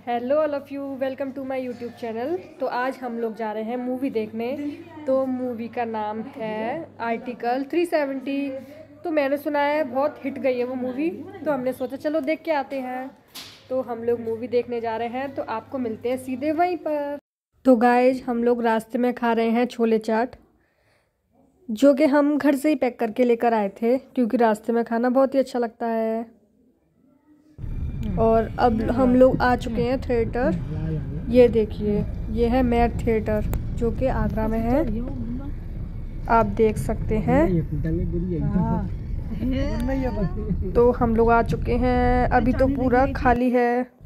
Hello all of you, welcome to my YouTube channel. तो आज हम लोग जा रहे हैं मूवी देखने। तो मूवी का नाम है आर्टिकल 370। तो मैंने सुना है बहुत हिट गई है वो मूवी, तो हमने सोचा चलो देख के आते हैं। तो हम लोग मूवी देखने जा रहे हैं, तो आपको मिलते हैं सीधे वहीं पर। तो गाइज हम लोग रास्ते में खा रहे हैं छोले चाट, जो कि हम घर से ही पैक करके लेकर आए थे, क्योंकि रास्ते में खाना बहुत ही अच्छा लगता है। और अब हम लोग आ चुके हैं थिएटर। ये देखिए, ये है मैट थिएटर, जो कि आगरा में है। आप देख सकते हैं। तो हम लोग आ चुके हैं, अभी तो पूरा खाली है।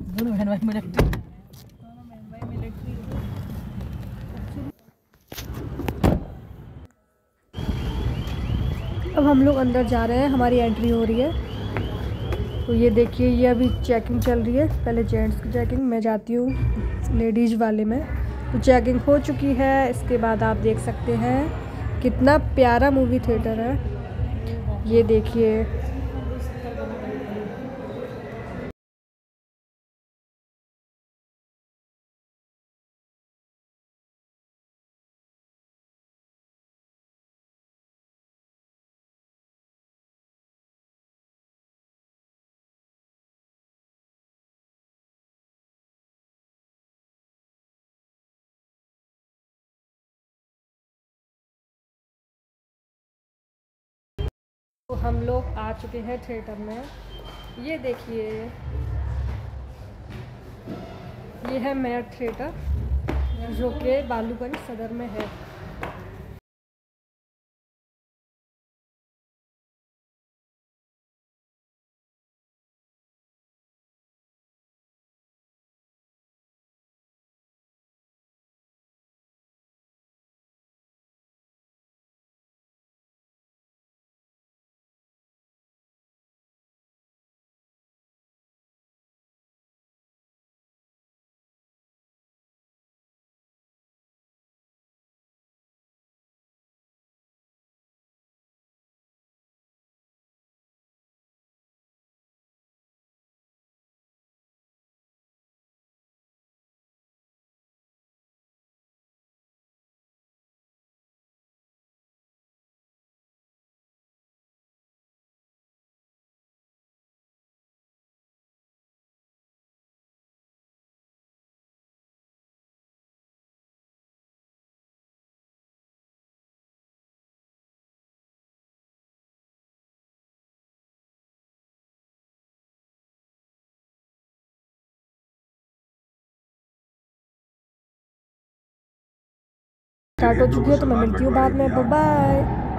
अब हम लोग अंदर जा रहे हैं, हमारी एंट्री हो रही है। तो ये देखिए, ये अभी चेकिंग चल रही है। पहले जेंट्स की चेकिंग, मैं जाती हूँ लेडीज़ वाले में। तो चेकिंग हो चुकी है। इसके बाद आप देख सकते हैं कितना प्यारा मूवी थिएटर है। ये देखिए, तो हम लोग आ चुके हैं थिएटर में। ये देखिए, ये है मैट थिएटर, जो कि बालूगंज सदर में है। स्टार्ट हो चुकी है, तो मैं मिलती हूँ बाद में। Bye bye.